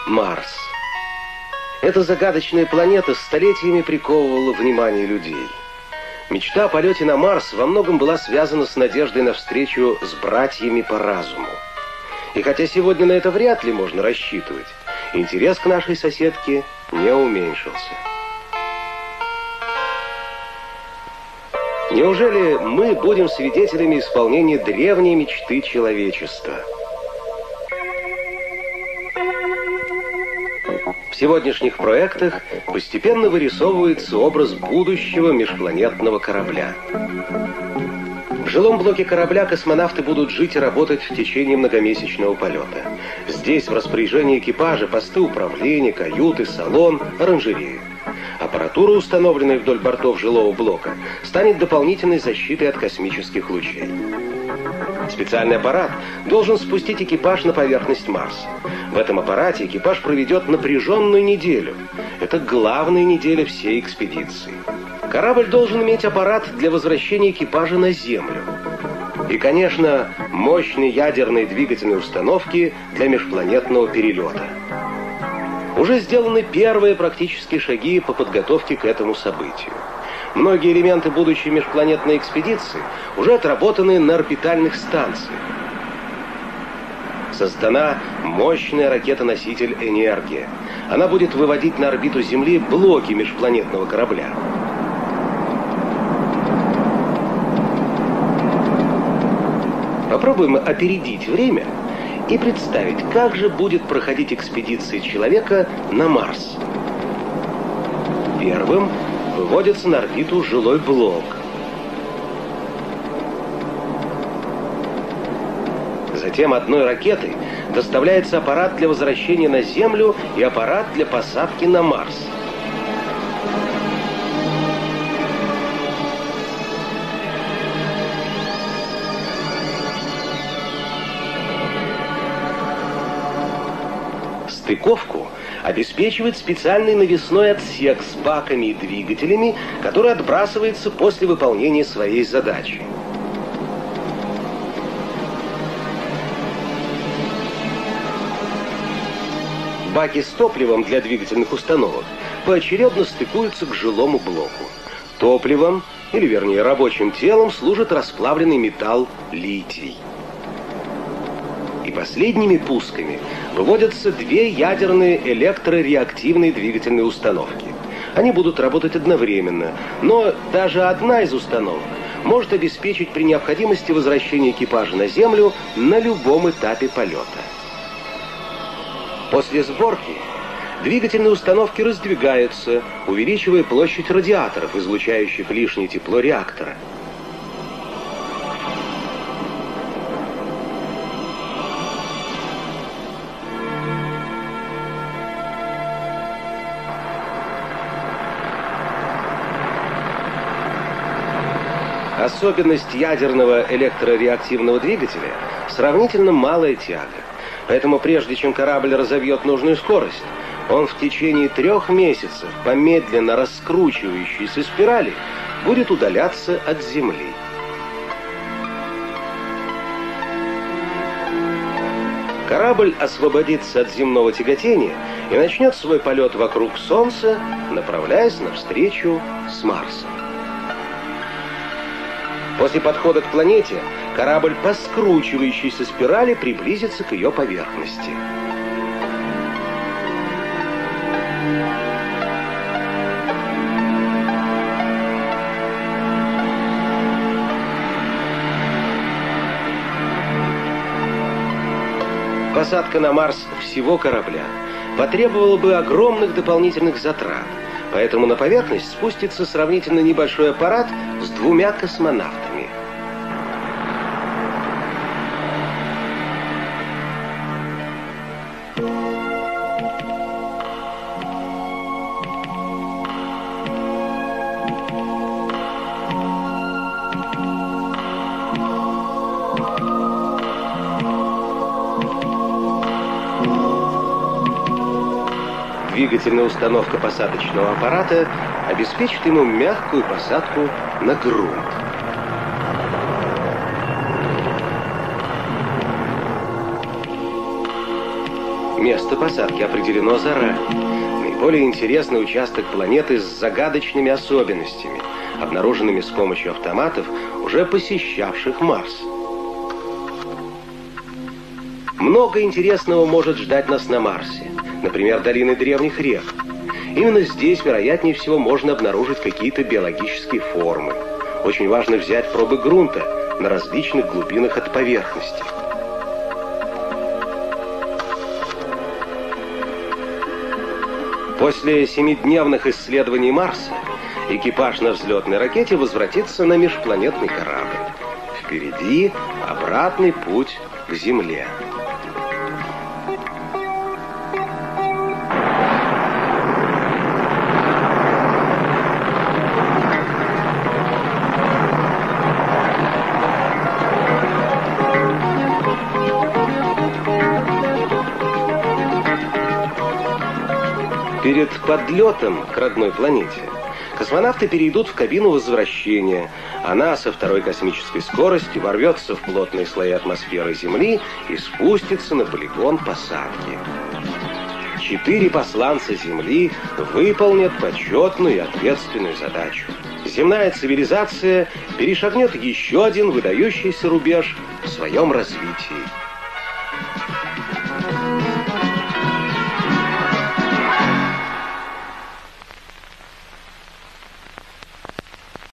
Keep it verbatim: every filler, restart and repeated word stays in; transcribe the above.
Марс. Эта загадочная планета столетиями приковывала внимание людей. Мечта о полете на Марс во многом была связана с надеждой на встречу с братьями по разуму. И хотя сегодня на это вряд ли можно рассчитывать, интерес к нашей соседке не уменьшился. Неужели мы будем свидетелями исполнения древней мечты человечества? В сегодняшних проектах постепенно вырисовывается образ будущего межпланетного корабля. В жилом блоке корабля космонавты будут жить и работать в течение многомесячного полета. Здесь в распоряжении экипажа посты управления, каюты, салон, оранжерея. Аппаратура, установленная вдоль бортов жилого блока, станет дополнительной защитой от космических лучей. Специальный аппарат должен спустить экипаж на поверхность Марса. В этом аппарате экипаж проведет напряженную неделю. Это главная неделя всей экспедиции. Корабль должен иметь аппарат для возвращения экипажа на Землю. И, конечно, мощные ядерные двигательные установки для межпланетного перелета. Уже сделаны первые практические шаги по подготовке к этому событию. Многие элементы будущей межпланетной экспедиции уже отработаны на орбитальных станциях. Создана мощная ракета-носитель «Энергия». Она будет выводить на орбиту Земли блоки межпланетного корабля. Попробуем опередить время и представить, как же будет проходить экспедиция человека на Марс. Первым выводится на орбиту жилой блок. Затем одной ракетой доставляется аппарат для возвращения на Землю и аппарат для посадки на Марс. Стыковку обеспечивает специальный навесной отсек с баками и двигателями, который отбрасывается после выполнения своей задачи. Баки с топливом для двигательных установок поочередно стыкуются к жилому блоку. Топливом, или вернее рабочим телом, служит расплавленный металл литий. И последними пусками выводятся две ядерные электрореактивные двигательные установки. Они будут работать одновременно, но даже одна из установок может обеспечить при необходимости возвращение экипажа на Землю на любом этапе полета. После сборки двигательные установки раздвигаются, увеличивая площадь радиаторов, излучающих лишнее тепло реактора. Особенность ядерного электрореактивного двигателя – сравнительно малая тяга. Поэтому прежде чем корабль разовьет нужную скорость, он в течение трех месяцев по медленно раскручивающейся спирали будет удаляться от Земли. Корабль освободится от земного тяготения и начнет свой полет вокруг Солнца, направляясь навстречу с Марсом. После подхода к планете корабль по скручивающейся спирали приблизится к ее поверхности. Посадка на Марс всего корабля потребовала бы огромных дополнительных затрат, поэтому на поверхность спустится сравнительно небольшой аппарат с двумя космонавтами. Двигательная установка посадочного аппарата обеспечит ему мягкую посадку на грунт. Место посадки определено заранее. Наиболее интересный участок планеты с загадочными особенностями, обнаруженными с помощью автоматов, уже посещавших Марс. Много интересного может ждать нас на Марсе. Например, долины древних рек. Именно здесь, вероятнее всего, можно обнаружить какие-то биологические формы. Очень важно взять пробы грунта на различных глубинах от поверхности. После семидневных исследований Марса экипаж на взлетной ракете возвратится на межпланетный корабль. Впереди обратный путь к Земле. Перед подлетом к родной планете космонавты перейдут в кабину возвращения. Она со второй космической скоростью ворвется в плотные слои атмосферы Земли и спустится на полигон посадки. Четыре посланца Земли выполнят почетную и ответственную задачу. Земная цивилизация перешагнет еще один выдающийся рубеж в своем развитии.